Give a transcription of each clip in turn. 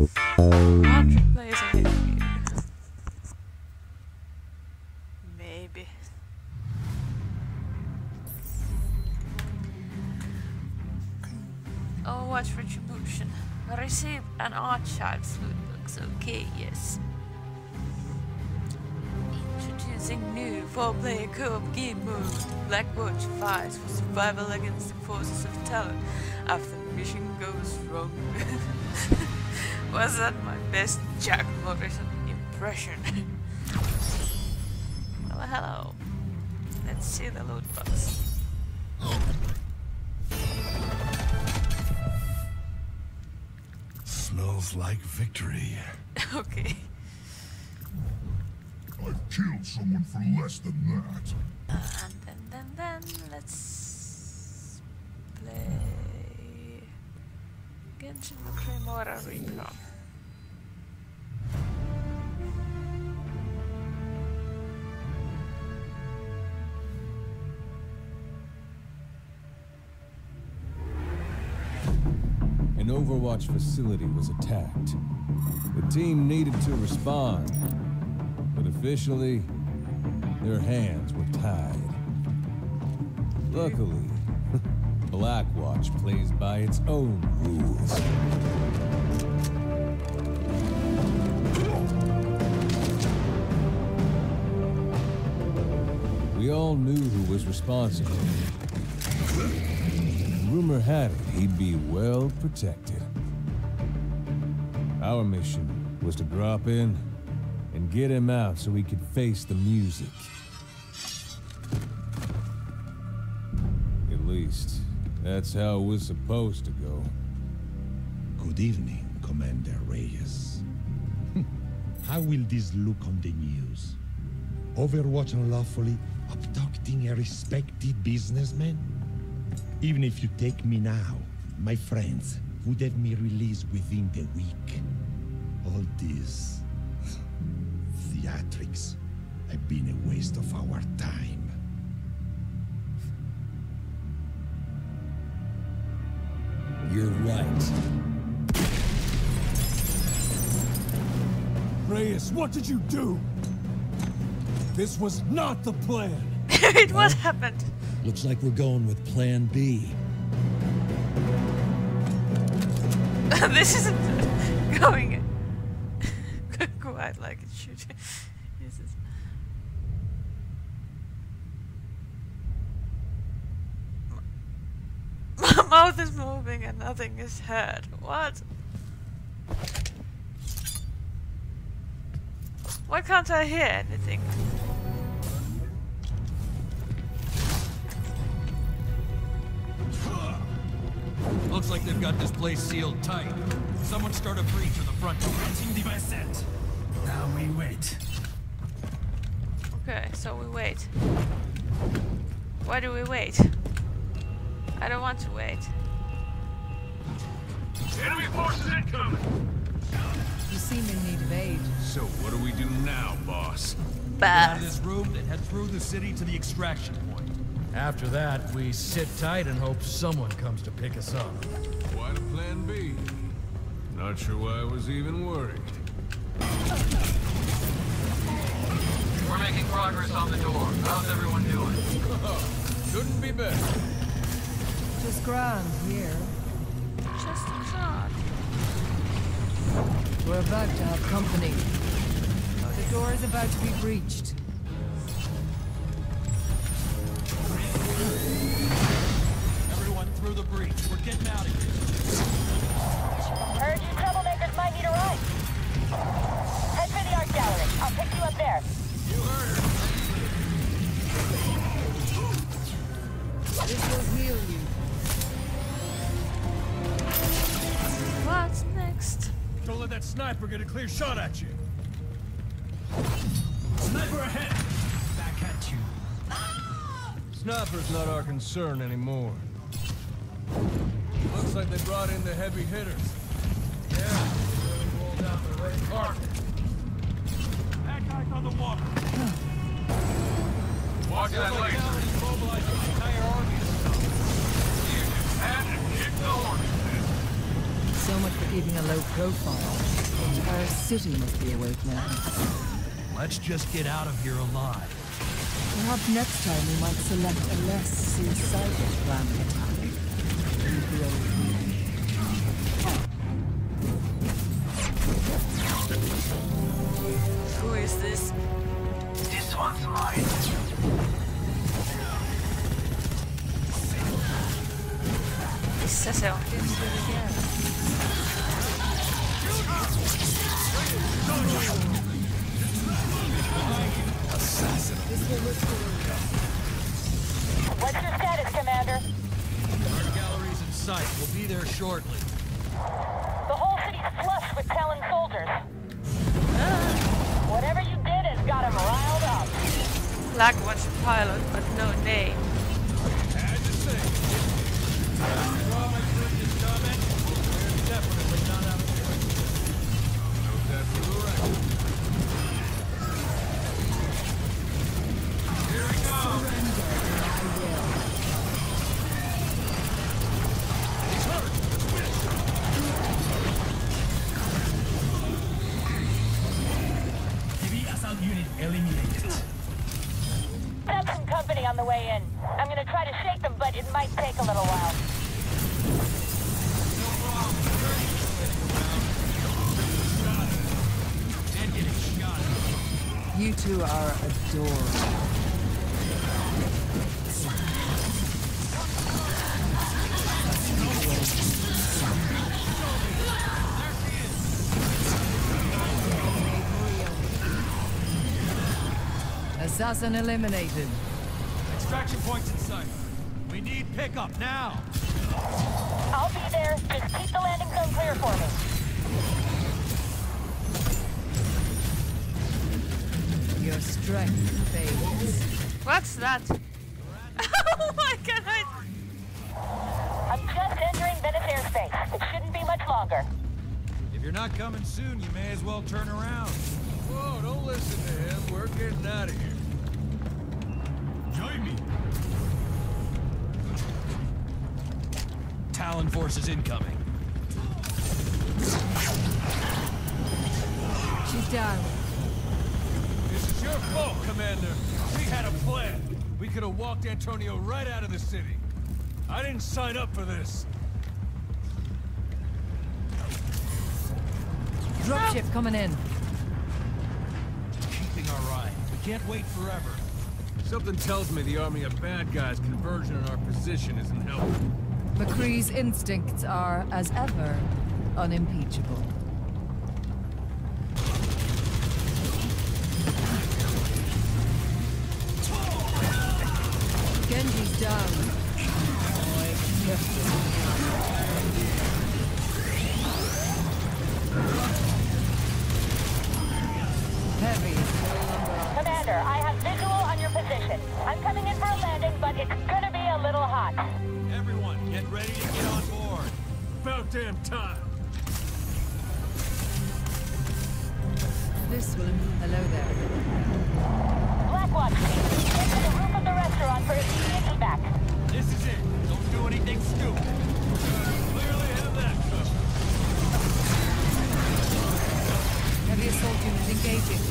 100 players ahead of you. Maybe. Overwatch Retribution. Received an Archives loot box. Okay, yes. Introducing new 4-player co-op game mode. Blackwatch fights for survival against the forces of Talon after the mission goes wrong. Was that my best Jack Morrison impression? Well, hello. Let's see the loot box. Smells like victory. Okay. I've killed someone for less than that. And then let's play Genshin Cremora Recon. An Overwatch facility was attacked. The team needed to respond, but officially, their hands were tied. Luckily, Blackwatch plays by its own rules. We all knew who was responsible. Rumor had it he'd be well protected. Our mission was to drop in and get him out so he could face the music. At least, that's how it was supposed to go. Good evening, Commander Reyes. How will this look on the news? Overwatch unlawfully abducting a respected businessman? Even if you take me now, my friends would have me released within the week. All this theatrics have been a waste of our time. You're right. Reyes, what did you do? This was not the plan. What happened? Looks like we're going with Plan B. This isn't going quite like it should. Jesus. My mouth is moving and nothing is heard. What? Why can't I hear anything? Looks like they've got this place sealed tight. Someone start a breach in the front door. Now we wait. Okay, so we wait. Why do we wait? I don't want to wait. Enemy forces incoming! You seem in need of aid. So what do we do now, boss? Get out of But this room and head through the city to the extraction point. After that, we sit tight and hope someone comes to pick us up. Quite a plan B. Not sure why I was even worried. We're making progress on the door. How's everyone doing? Couldn't be better. Just grand here. just a thought. We're about to have company. The door is about to be breached. Everyone through the breach. We're getting out of here. Heard you troublemakers might need a ride. Head for the art gallery. I'll pick you up there. You heard her. This will heal you. What's next? Don't let that sniper get a clear shot at you. Sniper ahead. Back at you. Sniper's not our concern anymore. Looks like they brought in the heavy hitters. Yeah. Roll down the red carpet. That guy's on the water. Watch that laser. Mobilize the entire army. You just had to kick the hornet's nest. So much for keeping a low profile. The entire city must be awake now. Let's just get out of here alive. Perhaps next time we might select a less suicidal plan of attack. Leave the old man. Who is this? This one's mine. Missä se on? Assassin. What's your status, Commander? Our gallery's in sight. We'll be there shortly. The whole city's flush with Talon soldiers. Whatever you did has got them riled up. Blackwatch pilot, but no name. As you say. Draw my previous comment. We're definitely not out of here. Note that for the record. Here we go. He's hurt. Heavy assault unit eliminated. Got some company on the way in. I'm gonna try to shake them, but it might take a little while. And getting shot. You two are adorable. Assassin eliminated. Extraction points in sight. We need pickup now. I'll be there. Just keep the landing zone clear for me. Your strength fades. What's that? Oh my god! I'm just entering Venice airspace. It shouldn't be much longer. If you're not coming soon, you may as well turn around. Whoa, don't listen to him. We're getting out of here. Join me. Talon forces incoming. She's down. This is your fault, Commander. We had a plan. We could have walked Antonio right out of the city. I didn't sign up for this. Dropship coming in. Keeping our ride. We can't wait forever. Something tells me the army of bad guys' conversion in our position isn't helping. McCree's instincts are, as ever, unimpeachable. Genji's down. Heavy. Commander, I have visual on your position. I'm coming in for a landing, but it's gonna be a little hot. Everyone, get ready to get on board. About damn time. This will... Hello there. Blackwatch team, get to the roof of the restaurant for immediate evac. This is it. Don't do anything stupid. Clearly have that covered. Heavy assault unit engaging.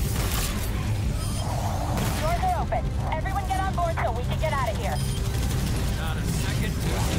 Doors are open. Everyone get on board so we can get out of here. Not a second.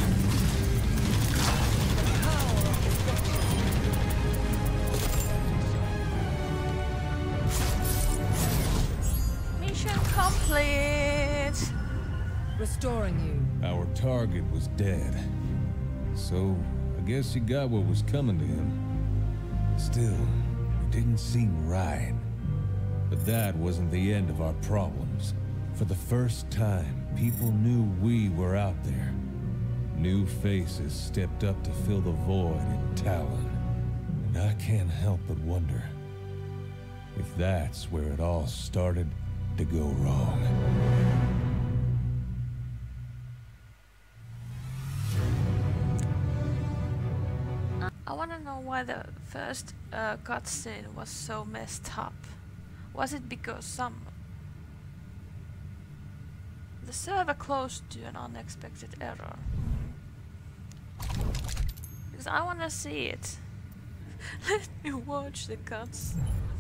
Mission complete. Restoring you. Our target was dead. So, I guess he got what was coming to him. Still, it didn't seem right. But that wasn't the end of our problems. For the first time, people knew we were out there. New faces stepped up to fill the void in Talon. And I can't help but wonder if that's where it all started to go wrong. I wanna know why the first cutscene was so messed up. Was it because the server closed to an unexpected error? Because I wanna see it. Let me watch the cuts.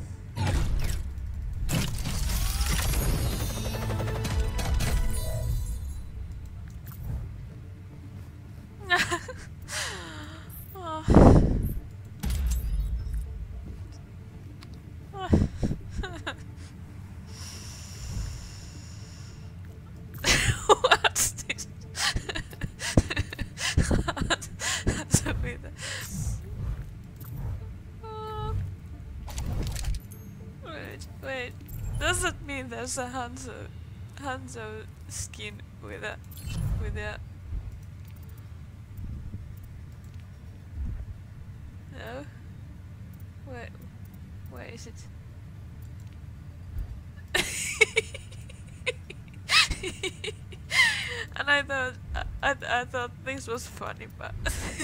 Oh. What's this? So weird. Wait. Does it mean there's a Hanzo skin with a No? Where is it? And I thought this was funny, but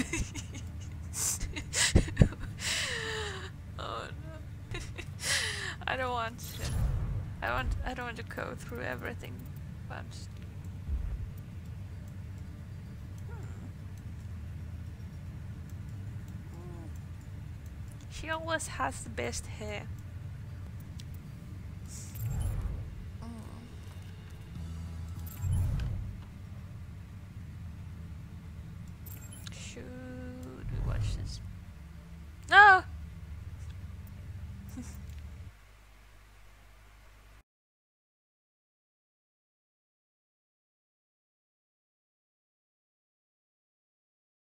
oh no. I don't want to go through everything once. She always has the best hair.